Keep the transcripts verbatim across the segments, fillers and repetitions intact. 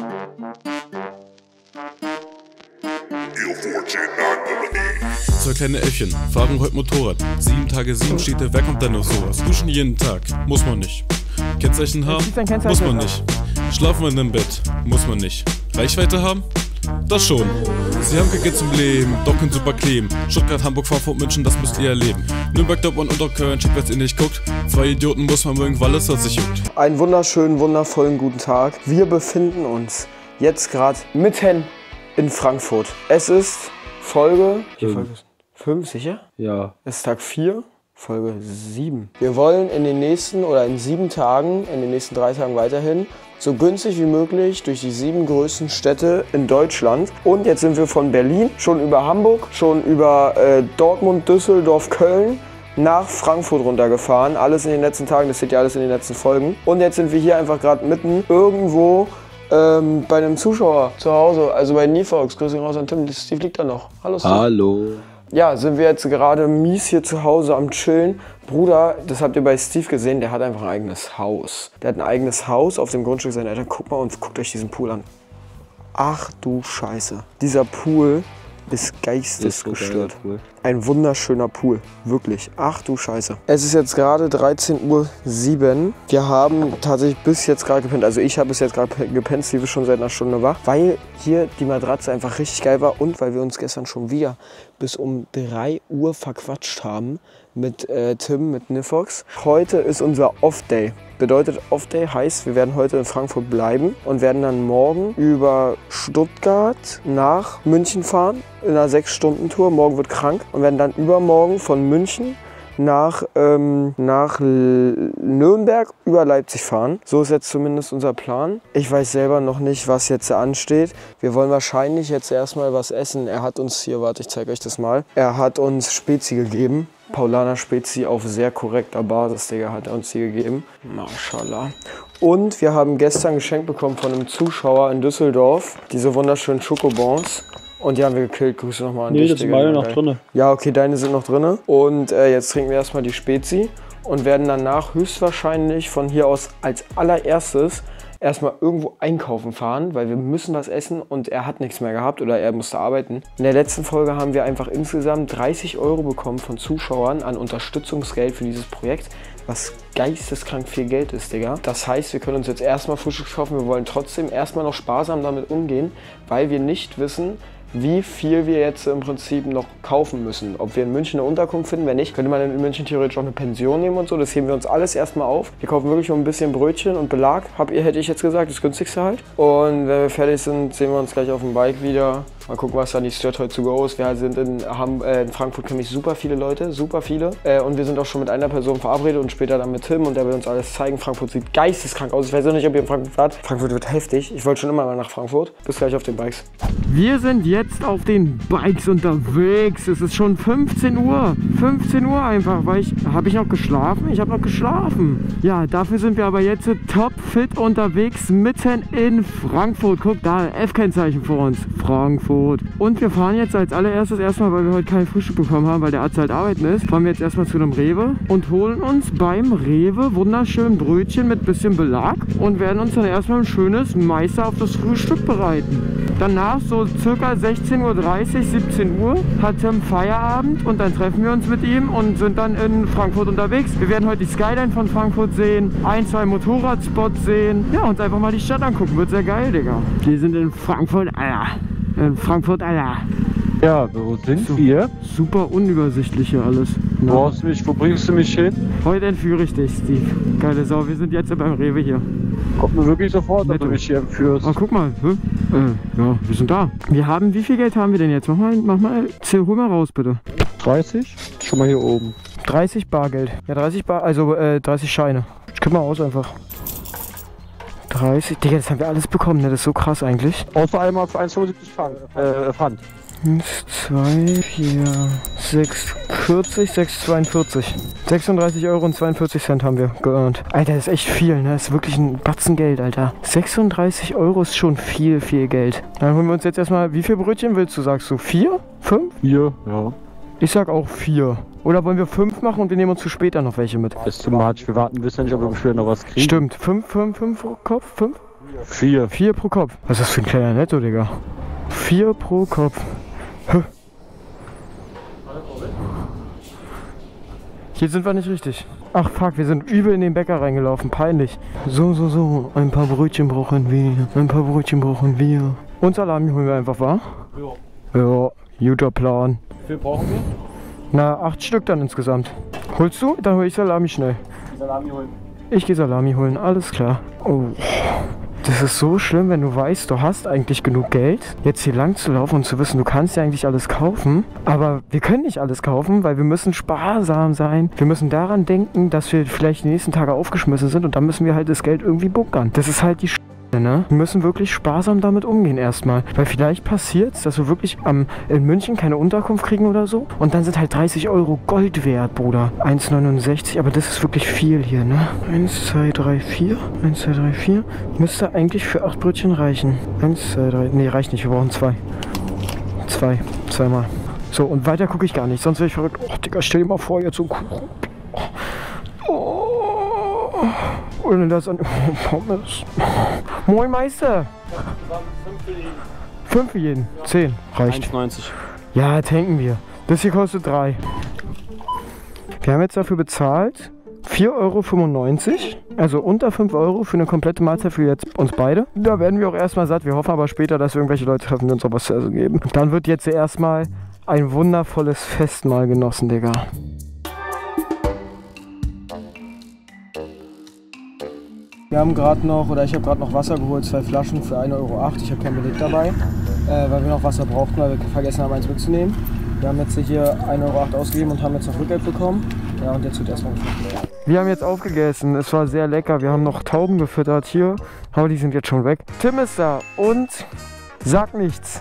Zwei kleine Äffchen fahren heute Motorrad. Sieben Tage sieben steht der, wer kommt denn noch sowas? Duschen jeden Tag, muss man nicht. Kennzeichen haben, muss man nicht. Schlafen in einem Bett, muss man nicht. Reichweite haben? Das schon. Sie haben kein Geld zum Leben, doch können super kleben. Stuttgart, Hamburg, Frankfurt, München, das müsst ihr erleben. Nürnberg, Dortmund und auch Köln, checkt, was ihr nicht guckt. Zwei Idioten muss man mögen, weil es was sich juckt. Einen wunderschönen, wundervollen guten Tag. Wir befinden uns jetzt gerade mitten in Frankfurt. Es ist Folge... Fünf. Folge fünf, sicher? Ja. Es ist Tag vier, Folge sieben. Wir wollen in den nächsten oder in sieben Tagen, in den nächsten drei Tagen weiterhin, so günstig wie möglich durch die sieben größten Städte in Deutschland. Und jetzt sind wir von Berlin, schon über Hamburg, schon über äh, Dortmund, Düsseldorf, Köln, nach Frankfurt runtergefahren. Alles in den letzten Tagen, das seht ihr alles in den letzten Folgen. Und jetzt sind wir hier einfach gerade mitten irgendwo ähm, bei einem Zuschauer zu Hause, also bei Nifox. Grüße raus an Tim, Steve liegt da noch. Hallo Steve. Hallo. Ja, sind wir jetzt gerade mies hier zu Hause am Chillen. Bruder, das habt ihr bei Steve gesehen, der hat einfach ein eigenes Haus. Der hat ein eigenes Haus auf dem Grundstück seiner Eltern. Guck mal und guckt euch diesen Pool an. Ach du Scheiße. Dieser Pool ist geistesgestört. Ein wunderschöner Pool, wirklich. Ach du Scheiße. Es ist jetzt gerade dreizehn Uhr sieben. Wir haben tatsächlich bis jetzt gerade gepennt. Also ich habe bis jetzt gerade gepennt, Steve ist schon seit einer Stunde wach. Weil hier die Matratze einfach richtig geil war und weil wir uns gestern schon wieder bis um drei Uhr verquatscht haben mit äh, Tim, mit Nifox. Heute ist unser Off-Day. Bedeutet Off-Day heißt, wir werden heute in Frankfurt bleiben und werden dann morgen über Stuttgart nach München fahren in einer sechs Stunden Tour. Morgen wird krank und werden dann übermorgen von München nach, ähm, nach Nürnberg über Leipzig fahren. So ist jetzt zumindest unser Plan. Ich weiß selber noch nicht, was jetzt ansteht. Wir wollen wahrscheinlich jetzt erstmal was essen. Er hat uns hier, warte, ich zeige euch das mal. Er hat uns Spezi gegeben. Paulaner Spezi auf sehr korrekter Basis, Digga, hat er uns hier gegeben. Mashallah. Und wir haben gestern geschenkt bekommen von einem Zuschauer in Düsseldorf diese wunderschönen Schokobons. Und die haben wir gekillt. Grüße nochmal an nee, dich, das sind meine noch drin. Ja, okay, deine sind noch drin. Und äh, jetzt trinken wir erstmal die Spezi und werden danach höchstwahrscheinlich von hier aus als allererstes erstmal irgendwo einkaufen fahren, weil wir müssen was essen und er hat nichts mehr gehabt oder er musste arbeiten. In der letzten Folge haben wir einfach insgesamt dreißig Euro bekommen von Zuschauern an Unterstützungsgeld für dieses Projekt, was geisteskrank viel Geld ist, Digga. Das heißt, wir können uns jetzt erstmal Frühstück kaufen, wir wollen trotzdem erstmal noch sparsam damit umgehen, weil wir nicht wissen, wie viel wir jetzt im Prinzip noch kaufen müssen. Ob wir in München eine Unterkunft finden, wenn nicht, könnte man in München theoretisch auch eine Pension nehmen und so. Das heben wir uns alles erstmal auf. Wir kaufen wirklich nur ein bisschen Brötchen und Belag, hab ihr, hätte ich jetzt gesagt, das günstigste halt. Und wenn wir fertig sind, sehen wir uns gleich auf dem Bike wieder. Mal gucken, was da nicht stört heute to go ist. Wir sind in, Ham äh, in Frankfurt, kenne ich super viele Leute, super viele. Äh, und wir sind auch schon mit einer Person verabredet und später dann mit Tim und der will uns alles zeigen. Frankfurt sieht geisteskrank aus. Ich weiß auch nicht, ob ihr in Frankfurt wart. Frankfurt wird heftig. Ich wollte schon immer mal nach Frankfurt. Bis gleich auf den Bikes. Wir sind jetzt auf den Bikes unterwegs. Es ist schon fünfzehn Uhr. fünfzehn Uhr einfach, weil ich... Habe ich noch geschlafen? Ich habe noch geschlafen. Ja, dafür sind wir aber jetzt top fit unterwegs mitten in Frankfurt. Guck da, F-Kennzeichen vor uns. Frankfurt. Und wir fahren jetzt als allererstes erstmal, weil wir heute kein Frühstück bekommen haben, weil der Arzt halt arbeiten ist, fahren wir jetzt erstmal zu einem Rewe und holen uns beim Rewe wunderschön Brötchen mit bisschen Belag und werden uns dann erstmal ein schönes Meister auf das Frühstück bereiten. Danach, so circa sechzehn Uhr dreißig, siebzehn Uhr, hat Tim Feierabend und dann treffen wir uns mit ihm und sind dann in Frankfurt unterwegs. Wir werden heute die Skyline von Frankfurt sehen, ein, zwei Motorradspots sehen, ja, uns einfach mal die Stadt angucken. Wird sehr geil, Digga. Wir sind in Frankfurt, Alter. In Frankfurt, Alter. Ja, wo sind so, wir? Super unübersichtlich hier alles. Na. Wo, hast du mich, wo bringst du mich hin? Heute entführe ich dich, Steve. Geile Sau, wir sind jetzt beim Rewe hier. Kommt mir wirklich sofort, dass du mich hier entführst. Oh, guck mal. Hm? Äh, ja, wir sind da. Wir haben, wie viel Geld haben wir denn jetzt? Mach mal, mach mal, hol mal raus, bitte. dreißig? Schon mal hier oben. dreißig Bargeld. Ja, dreißig Bar, also äh, dreißig Scheine. Ich kipp mal aus einfach. dreißig, Digga, das haben wir alles bekommen, ne? Das ist so krass eigentlich. Außer einmal für eins Komma fünfundsiebzig äh, Pfand. eins, zwei, vier, sechs, vierzig, sechs, zweiundvierzig. sechsunddreißig Euro und zweiundvierzig Cent haben wir geearnt. Alter, das ist echt viel, ne? Das ist wirklich ein Batzen Geld, Alter. sechsunddreißig Euro ist schon viel, viel Geld. Dann holen wir uns jetzt erstmal, wie viel Brötchen willst du, sagst du? Vier? Fünf? Vier, ja. Ich sag auch vier. Oder wollen wir fünf machen und wir nehmen uns für später noch welche mit? Das ist zu much. Wir warten, wissen ja nicht, ob wir später noch was kriegen. Stimmt. Fünf, fünf, fünf Kopf? Fünf? Vier. Vier pro Kopf. Was ist das für ein kleiner Netto, Digga? Vier pro Kopf. Huh. Hier sind wir nicht richtig. Ach fuck, wir sind übel in den Bäcker reingelaufen. Peinlich. So, so, so. Ein paar Brötchen brauchen wir. Ein paar Brötchen brauchen wir. Und Salami holen wir einfach, wa? Ja. Ja, guter Plan. Wie viel brauchen wir? Na, acht Stück dann insgesamt. Holst du? Dann hol ich Salami schnell. Salami holen. Ich gehe Salami holen, alles klar. Oh. Das ist so schlimm, wenn du weißt, du hast eigentlich genug Geld, jetzt hier lang zu laufen und zu wissen, du kannst ja eigentlich alles kaufen, aber wir können nicht alles kaufen, weil wir müssen sparsam sein. Wir müssen daran denken, dass wir vielleicht die nächsten Tage aufgeschmissen sind und dann müssen wir halt das Geld irgendwie bunkern. Das ist halt die Sch Ne? Wir müssen wirklich sparsam damit umgehen erstmal, weil vielleicht passiert es, dass wir wirklich am, in München keine Unterkunft kriegen oder so und dann sind halt dreißig Euro Gold wert, Bruder. eins neunundsechzig, aber das ist wirklich viel hier, ne? eins, zwei, drei, vier. eins, zwei, drei, vier. Müsste eigentlich für acht Brötchen reichen. eins, zwei, drei. Nee, reicht nicht, wir brauchen zwei. Zwei. Zweimal. So, und weiter gucke ich gar nicht, sonst wäre ich verrückt. Oh, Digga, stell dir mal vor, jetzt so ein Kuchen. Oh. Und das an. Oh, Pommes. Moin Meister! Fünf für jeden. Zehn. Reicht. eins neunzig. Ja, tanken wir. Das hier kostet drei. Wir haben jetzt dafür bezahlt vier Euro fünfundneunzig. Also unter fünf Euro für eine komplette Mahlzeit für jetzt uns beide. Da werden wir auch erstmal satt. Wir hoffen aber später, dass wir irgendwelche Leute treffen, die uns auch was zu essen geben. Dann wird jetzt erstmal ein wundervolles Festmahl genossen, Digga. Wir haben gerade noch, oder ich habe gerade noch Wasser geholt, zwei Flaschen für ein Euro acht. Ich habe kein Beleg dabei, äh, weil wir noch Wasser brauchten, weil wir vergessen haben, eins mitzunehmen. Wir haben jetzt hier ein Euro acht ausgegeben und haben jetzt noch Rückgeld bekommen. Ja, und jetzt wird erstmal gefragt. Wir haben jetzt aufgegessen, es war sehr lecker. Wir haben noch Tauben gefüttert hier, aber die sind jetzt schon weg. Tim ist da und sag nichts.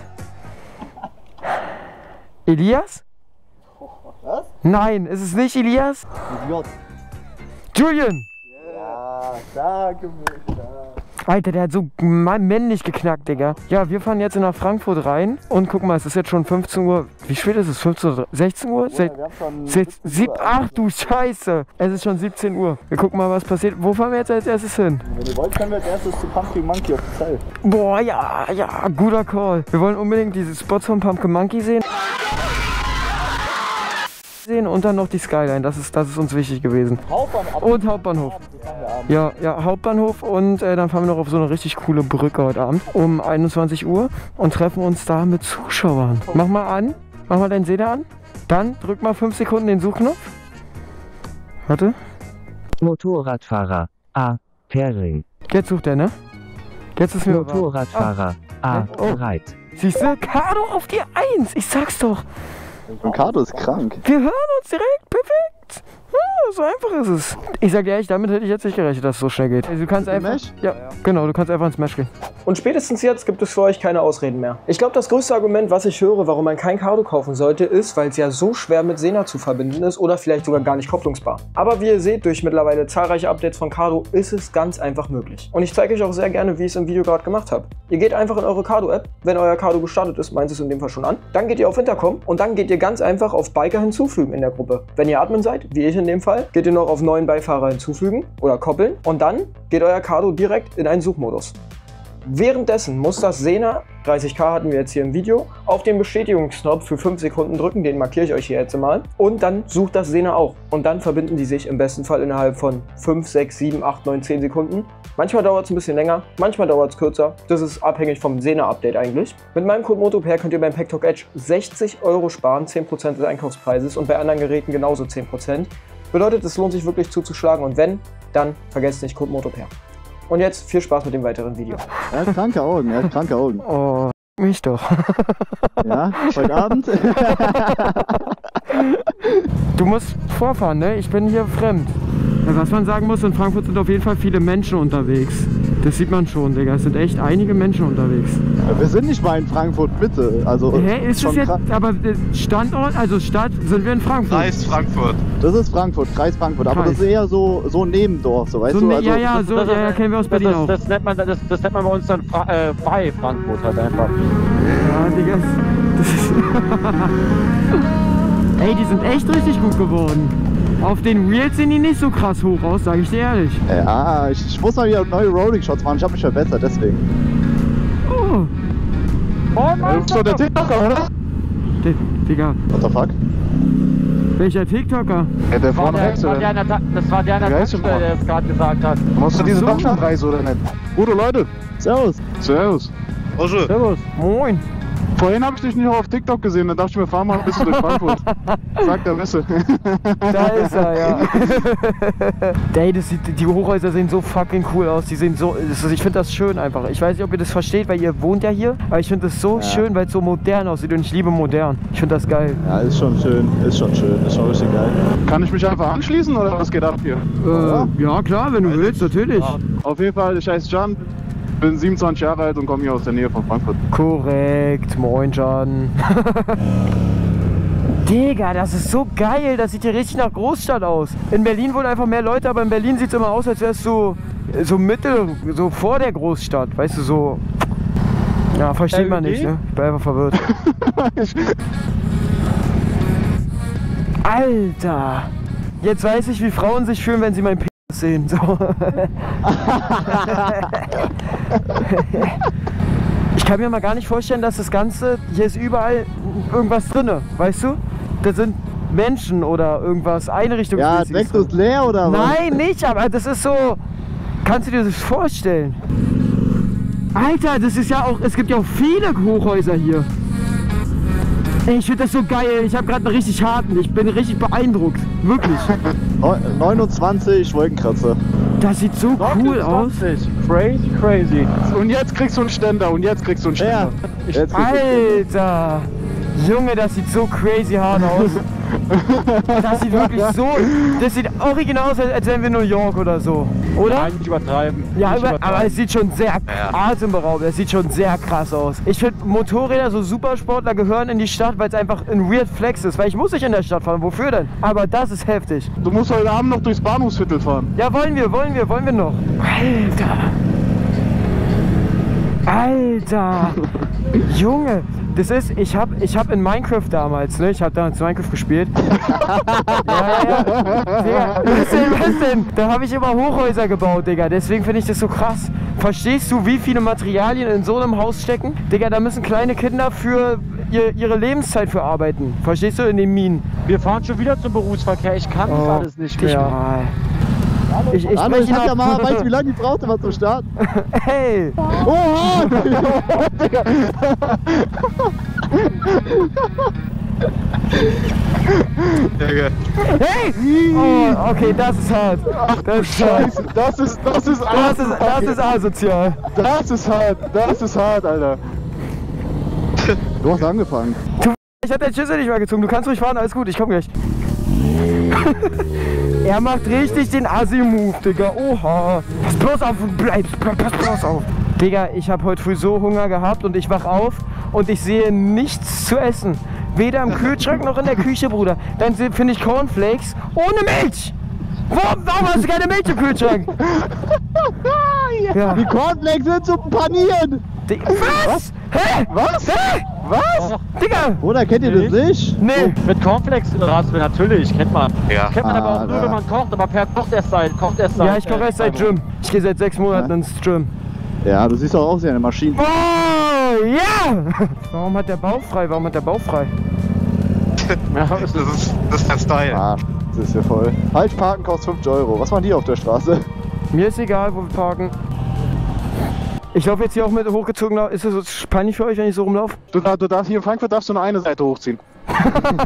Elias? Was? Nein, ist es nicht Elias? J. Julian! Ja, danke mich. Alter, der hat so männlich geknackt, Digga. Ja, wir fahren jetzt nach Frankfurt rein und guck mal, es ist jetzt schon fünfzehn Uhr. Wie spät ist es? fünfzehn Uhr? sechzehn Uhr? Ja, wir haben schon siebzehn Uhr. Ach du Scheiße! Es ist schon siebzehn Uhr. Wir gucken mal, was passiert. Wo fahren wir jetzt als erstes hin? Wenn ihr wollt, können wir als erstes zu Pumpkin Monkey auf dem Zelt. Boah, ja, ja, guter Call. Wir wollen unbedingt diese Spots von Pumpkin Monkey sehen. Sehen und dann noch die Skyline, das ist, das ist uns wichtig gewesen. Hauptbahnhof. Und Hauptbahnhof. Ja, ja, Hauptbahnhof und äh, dann fahren wir noch auf so eine richtig coole Brücke heute Abend um einundzwanzig Uhr und treffen uns da mit Zuschauern. Mach mal an, mach mal deinen Seder an, dann drück mal fünf Sekunden den Suchknopf. Warte. Motorradfahrer A. Perring. Jetzt sucht er, ne? Jetzt ist mir Motorradfahrer ah. A. Oh. Breit. Siehst du? Cardo auf die Eins, ich sag's doch. Ricardo ist krank. Wir hören uns direkt, perfekt. Ja, so einfach ist es. Ich sag dir ehrlich, damit hätte ich jetzt nicht gerechnet, dass es so schnell geht. Also du kannst einfach, Mesh? ja, genau, du kannst einfach ins Mesh gehen. Und spätestens jetzt gibt es für euch keine Ausreden mehr. Ich glaube, das größte Argument, was ich höre, warum man kein Cardo kaufen sollte, ist, weil es ja so schwer mit Sena zu verbinden ist oder vielleicht sogar gar nicht kopplungsbar. Aber wie ihr seht, durch mittlerweile zahlreiche Updates von Cardo ist es ganz einfach möglich. Und ich zeige euch auch sehr gerne, wie ich es im Video gerade gemacht habe. Ihr geht einfach in eure Cardo-App, wenn euer Cardo gestartet ist, meint es in dem Fall schon an. Dann geht ihr auf Intercom und dann geht ihr ganz einfach auf Biker hinzufügen in der Gruppe. Wenn ihr Admin seid, wie ich in dem Fall, geht ihr noch auf neuen Beifahrer hinzufügen oder koppeln und dann geht euer Cardo direkt in einen Suchmodus. Währenddessen muss das Sena, dreißig K hatten wir jetzt hier im Video, auf den Bestätigungsknopf für fünf Sekunden drücken, den markiere ich euch hier jetzt mal. Und dann sucht das Sena auch. Und dann verbinden die sich im besten Fall innerhalb von fünf, sechs, sieben, acht, neun, zehn Sekunden. Manchmal dauert es ein bisschen länger, manchmal dauert es kürzer. Das ist abhängig vom Sena-Update eigentlich. Mit meinem Code MotoPair könnt ihr beim PackTalk Edge sechzig Euro sparen, zehn Prozent des Einkaufspreises und bei anderen Geräten genauso zehn Prozent. Bedeutet, es lohnt sich wirklich zuzuschlagen und wenn, dann vergesst nicht Code MotoPair. Und jetzt viel Spaß mit dem weiteren Video. Er hat kranke Augen, er hat kranke Augen. Oh, mich doch. Ja, heute Abend. Du musst vorfahren, ne? Ich bin hier fremd. Ja, was man sagen muss, in Frankfurt sind auf jeden Fall viele Menschen unterwegs. Das sieht man schon, Digga. Es sind echt einige Menschen unterwegs. Wir sind nicht mal in Frankfurt Mitte. Also Hä, ist das jetzt, krank. aber Standort, also Stadt, sind wir in Frankfurt? Kreis Frankfurt. Das ist Frankfurt, Kreis Frankfurt. Aber Kreis. das ist eher so, so ein Nebendorf, so weißt So du? ne, Also, ja, ja, so, das, ja, ja, kennen wir aus Berlin das, auch. das, nennt man, das, das nennt man bei uns dann Fra äh, bei Frankfurt halt einfach. Ja, Digga, das ist... Ey, die sind echt richtig gut geworden. Auf den Reels sehen die nicht so krass hoch aus, sage ich dir ehrlich. Ja, ich, ich muss mal wieder neue Rolling-Shots machen, ich habe mich verbessert, deswegen. Oh. Oh Du Mann, bist doch der TikToker, oder? D Digga, What the fuck? welcher TikToker? Ja, der das war vorne der, rechts, das war der, oder? an der Ta- das war der an der Wer ist denn Tankstelle, der es gerade gesagt hat. Musst du diese so. Deutschlandreise, oder nicht? Gute Leute. Servus. Servus. Bonjour. Servus. Moin. Vorhin habe ich dich nicht noch auf TikTok gesehen, dann dachte ich mir, fahr mal ein bisschen durch Frankfurt. Sagt der Messe. Da ist er, ja. Ey, das sieht, die Hochhäuser sehen so fucking cool aus. Die sehen so, das ist, ich finde das schön einfach. Ich weiß nicht, ob ihr das versteht, weil ihr wohnt ja hier. Aber ich finde das so Ja. schön, weil es so modern aussieht und ich liebe modern. Ich finde das geil. Ja, ist schon schön, ist schon schön, ist schon richtig geil. Kann ich mich einfach anschließen oder was geht ab hier? Äh, ja klar, wenn du willst, natürlich. Auf jeden Fall, ich heiße Can, bin siebenundzwanzig Jahre alt und komme hier aus der Nähe von Frankfurt. Korrekt, moin Jan. Digga, das ist so geil, das sieht hier richtig nach Großstadt aus. In Berlin wohnen einfach mehr Leute, aber in Berlin sieht es immer aus, als wäre es so, so mittel, so vor der Großstadt, weißt du, so... Ja, versteht man nicht, ne? Ich bin einfach verwirrt. Alter! Jetzt weiß ich, wie Frauen sich fühlen, wenn sie meinen Penis sehen. So. Ich kann mir mal gar nicht vorstellen, dass das Ganze, hier ist überall irgendwas drinne, weißt du? Da sind Menschen oder irgendwas, Ja, Einrichtungsmäßiges. denkst du es leer oder was? Nein, nicht, aber das ist so, kannst du dir das vorstellen? Alter, das ist ja auch, es gibt ja auch viele Hochhäuser hier. Ey, ich finde das so geil, ich habe gerade einen richtig harten, ich bin richtig beeindruckt, wirklich. neunundzwanzig Wolkenkratzer. Das sieht so cool aus. Crazy, crazy. Und jetzt kriegst du einen Ständer und jetzt kriegst du einen Ständer. Ja, jetzt kriegst du Alter! Junge, das sieht so crazy hart aus. Das sieht wirklich so, das sieht original aus, als wären wir in New York oder so, oder? Nein, nicht übertreiben. Ja, nicht aber, übertreiben. aber es sieht schon sehr atemberaubend, es sieht schon sehr krass aus. Ich finde, Motorräder, so Supersportler gehören in die Stadt, weil es einfach ein weird Flex ist, weil ich muss nicht in der Stadt fahren, wofür denn? Aber das ist heftig. Du musst heute Abend noch durchs Bahnhofsviertel fahren. Ja, wollen wir, wollen wir, wollen wir noch. Alter! Alter! Junge! Das ist, ich hab, ich hab in Minecraft damals, ne, ich hab damals Minecraft gespielt. Ja, ja, ja. Digga, was denn, was denn? Da habe ich immer Hochhäuser gebaut, Digga, deswegen finde ich das so krass. Verstehst du, wie viele Materialien in so einem Haus stecken? Digga, da müssen kleine Kinder für ihr, ihre Lebenszeit für arbeiten. Verstehst du, in den Minen? Wir fahren schon wieder zum Berufsverkehr, ich kann das Oh, alles nicht dich mehr. mal. Ich, ich Hallo, spreche ich hab ihn ja ab. mal, weißt du, wie lange die brauchte, mal zum Starten? Hey! Oha! Digga. Hey! Oh, okay, das ist hart. Das ist hart. Scheiße, das ist, das ist, Das ist, das ist asozial. das ist hart, das ist hart, Alter. Du hast angefangen. Ich hab den Schlüssel nicht mehr gezogen. Du kannst ruhig fahren, alles gut, ich komm gleich. Er macht richtig den Assi-Move, Digga. Oha. Pass bloß auf und bleibst. Pass bloß auf. Digga, ich habe heute früh so Hunger gehabt und ich wach auf und ich sehe nichts zu essen. Weder im Kühlschrank noch in der Küche, Bruder. Dann finde ich Cornflakes ohne Milch. Warum, warum hast du keine Milch im Kühlschrank? Ja. Die Cornflakes sind zum Panieren! Di- Was? Hä? Was? Hä? Was? Digga! Oder kennt ihr das nicht? Nee. Mit Cornflakes-Raspel, natürlich, kennt man. Ja. Kennt man aber auch Ah, nur, da. wenn man kocht, aber per kocht erst seit, kocht erst seit. Ja, ich koche erst seit Gym. Ich gehe seit sechs Monaten Ja. ins Gym. Ja, du siehst doch auch sehr eine Maschine. Oh, ja! Warum hat der Bauch frei? Warum hat der Bauch frei? Ja, Das ist, das ist der Style. Ah, das ist ja voll. Falsch parken kostet fünf Euro. Was machen die auf der Straße? Mir ist egal, wo wir parken. Ich laufe jetzt hier auch mit hochgezogener. Ist das so peinlich für euch, wenn ich so rumlaufe? Du, du darfst hier in Frankfurt darfst du nur eine Seite hochziehen. Man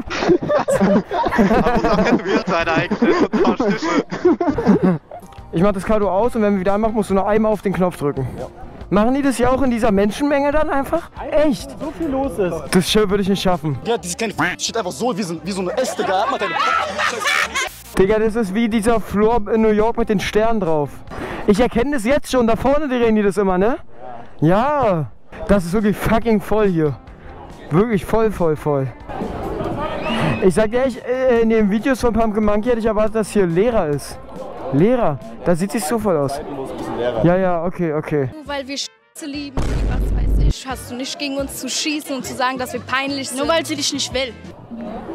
muss auch tätowiert sein eigentlich. Das ist total Stiche. Ich mach das Kado aus und wenn wir wieder anmachen, musst du noch einmal auf den Knopf drücken. Ja. Machen die das ja auch in dieser Menschenmenge dann einfach? Echt? so viel los ist. Das Schiff würde ich nicht schaffen. Ja, diese kleine F steht einfach so wie so, wie so eine Äste, da hat man deine Digga, das ist wie dieser Floor in New York mit den Sternen drauf. Ich erkenne das jetzt schon, da vorne drehen die das immer, ne? Ja. Das ist wirklich fucking voll hier. Wirklich voll, voll, voll. Ich sag dir ehrlich, äh, in den Videos von Pumpkin Monkey hätte ich erwartet, dass hier leerer ist. Leerer? Da sieht sich so voll aus. Ja, ja, okay, okay. Nur weil wir Scheiße lieben, was weiß ich, hast du nicht gegen uns zu schießen und zu sagen, dass wir peinlich sind. Nur weil sie dich nicht will.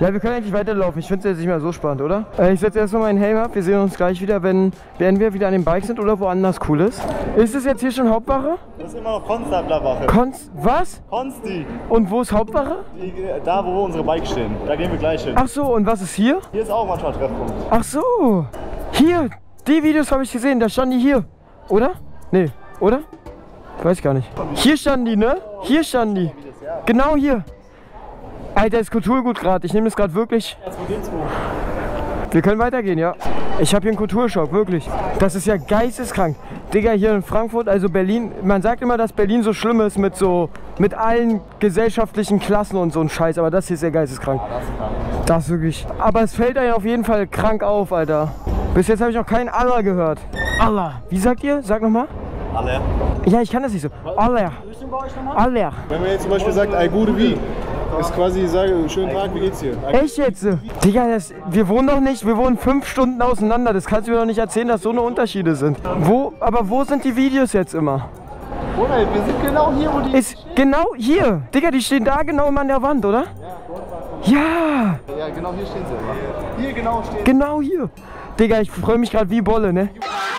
Ja, wir können eigentlich weiterlaufen. Ich finde es jetzt nicht mehr so spannend, oder? Äh, ich setze erstmal meinen Helm ab. Wir sehen uns gleich wieder, wenn, wenn wir wieder an den Bike sind oder woanders cool ist. Ist es jetzt hier schon Hauptwache? Das ist immer noch Konstablerwache. Konst... Was? Konsti. Und wo ist Hauptwache? Die, da, wo unsere Bikes stehen. Da gehen wir gleich hin. Ach so, und was ist hier? Hier ist auch manchmal Treffpunkt. Ach so. Hier. Die Videos habe ich gesehen. Da standen die hier. Oder? Nee. Oder? Weiß gar nicht. Hier standen die, ne? Hier standen die. Genau hier. Alter, ist Kulturgut gerade. Ich nehme das gerade wirklich. Wir können weitergehen, ja. Ich habe hier einen Kulturschock, wirklich. Das ist ja geisteskrank. Digga, hier in Frankfurt, also Berlin. Man sagt immer, dass Berlin so schlimm ist mit so, mit allen gesellschaftlichen Klassen und so ein Scheiß. Aber das hier ist ja geisteskrank. Das wirklich. Aber es fällt einem auf jeden Fall krank auf, Alter. Bis jetzt habe ich noch keinen Allah gehört. Allah. Wie sagt ihr? Sag nochmal. Allah. Ja, ich kann das nicht so. Allah. Allah. Wenn man jetzt zum Beispiel sagt, Ay Gute wie, ist quasi, sage, schönen Tag, wie geht's dir? Echt jetzt? Digga, das, wir wohnen doch nicht, wir wohnen fünf Stunden auseinander. Das kannst du mir doch nicht erzählen, dass so eine Unterschiede sind. Wo, aber wo sind die Videos jetzt immer? Oder, wir sind genau hier, wo die... Ist genau hier. Digga, die stehen da genau immer an der Wand, oder? Ja. Ja, genau hier stehen sie immer. Hier genau stehen. Genau hier. Digga, ich freue mich gerade wie Bolle, ne?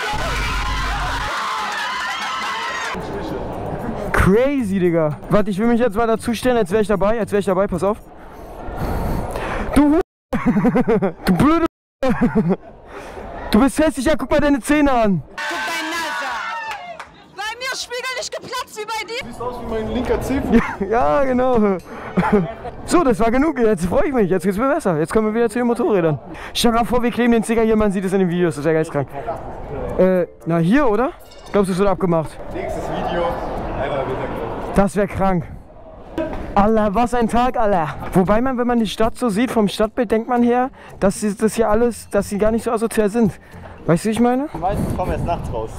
Crazy, Digga. Warte, ich will mich jetzt mal dazu stellen, als wäre ich dabei. Als wäre ich dabei, pass auf. Du Du blöde Du bist hässlich, ja, guck mal deine Zähne an. Guck dein Nase. Bei mir ist Spiegel nicht geplatzt wie bei dir. Du siehst aus wie mein linker Zehfuß. Ja, genau. So, das war genug. Jetzt freue ich mich. Jetzt geht's mir besser. Jetzt kommen wir wieder zu den Motorrädern. Stell dir mal vor, wir kleben den Sticker hier. Man sieht es in den Videos. Das ist ja geistkrank. Äh, na hier, oder? Glaubst du, es wird abgemacht? Nächstes Video. Das wäre krank. Allah, was ein Tag, Allah. Wobei man, wenn man die Stadt so sieht, vom Stadtbild denkt man her, dass sie das hier alles, dass sie gar nicht so asozial sind. Weißt du, wie ich meine? Die meisten kommen erst nachts raus.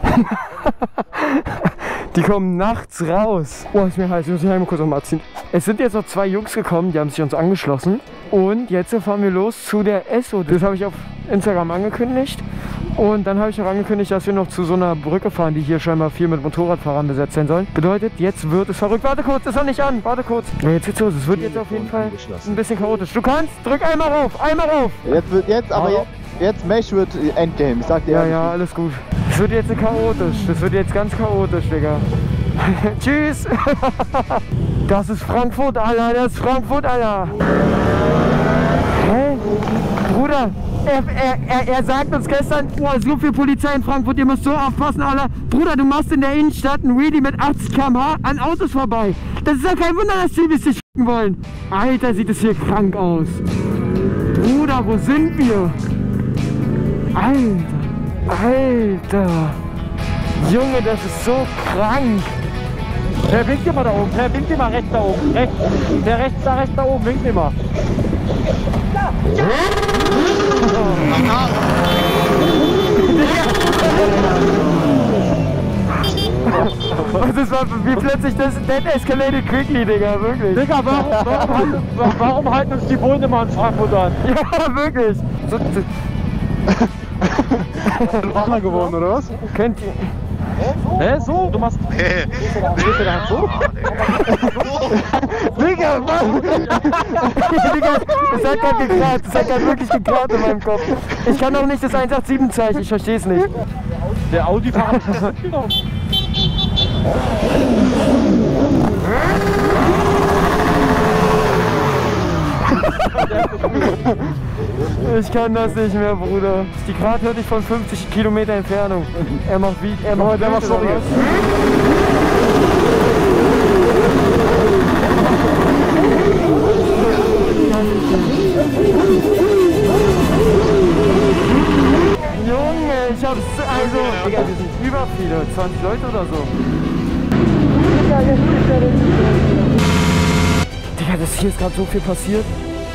Die kommen nachts raus. Oh, ist mir heiß. Ich muss mich einmal kurz noch mal ziehen. Es sind jetzt noch zwei Jungs gekommen, die haben sich uns angeschlossen. Und jetzt fahren wir los zu der Esso. Das habe ich auf Instagram angekündigt. Und dann habe ich noch angekündigt, dass wir noch zu so einer Brücke fahren, die hier scheinbar viel mit Motorradfahrern besetzt sein sollen. Bedeutet, jetzt wird es verrückt. Warte kurz, das ist noch nicht an. Warte kurz. Ja, jetzt geht's los. Es wird jetzt auf jeden Fall ein bisschen chaotisch. Du kannst, drück einmal rauf, einmal rauf. Jetzt wird jetzt, aber jetzt, jetzt Mesh wird Endgame. Ich sag dir. Ja, ja, alles gut. Es wird jetzt chaotisch. Das wird jetzt ganz chaotisch, Digga. Tschüss. Das ist Frankfurt, Alter. Das ist Frankfurt, Alter. Hä? Bruder. Er, er, er, er sagt uns gestern, oh, so viel Polizei in Frankfurt, ihr müsst so aufpassen, Alter. Bruder, du machst in der Innenstadt ein Wheelie mit achtzig Kilometer pro Stunde an Autos vorbei. Das ist ja kein Wunder, dass die dich f***en wollen. Alter, sieht es hier krank aus. Bruder, wo sind wir? Alter, Alter. Junge, das ist so krank. Der winkt immer da oben, der winkt immer rechts da oben. Rechts. Der rechts da, rechts da oben, winkt immer. Ja, ja. Und das war wie plötzlich das that escalated quickly, Digga, wirklich. Digga, warum, warum, warum, warum halten uns die Bullen immer in Frankfurt an? Ja, wirklich. So, so. Wacher geworden, oder was? Könnt ihr... Hä, so? Du machst... Hey. Willst du da so? Digga, Mann! Digga, das hat gerade gekracht, das hat gerade wirklich gekracht in meinem Kopf. Ich kann auch nicht das eins acht sieben Zeichen, ich verstehe es nicht. Der Audi-Fahrer hat das mitgenommen. Ich kann das nicht mehr, Bruder. Die Grad hört ich von fünfzig Kilometer Entfernung. Er macht wie... Er macht, der macht sorry jetzt. Junge, ich hab's... Also... Digga, wir sind über viele. zwanzig Leute oder so. Digga, das hier ist gerade so viel passiert.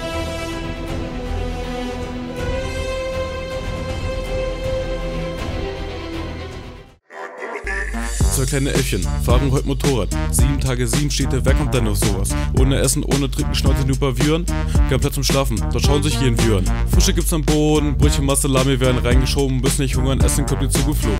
Zwei kleine Äffchen fahren heute Motorrad. Sieben Tage sieben steht der, wer kommt denn auf sowas? Ohne Essen, ohne Trinken, Schnauze nur Pavieren. Kein Platz zum Schlafen, dort schauen sich jeden Würen. Frühstück gibt's am Boden, Brötchen, Salami werden reingeschoben. Bis nicht hungern, Essen kommt dir zugeflogen.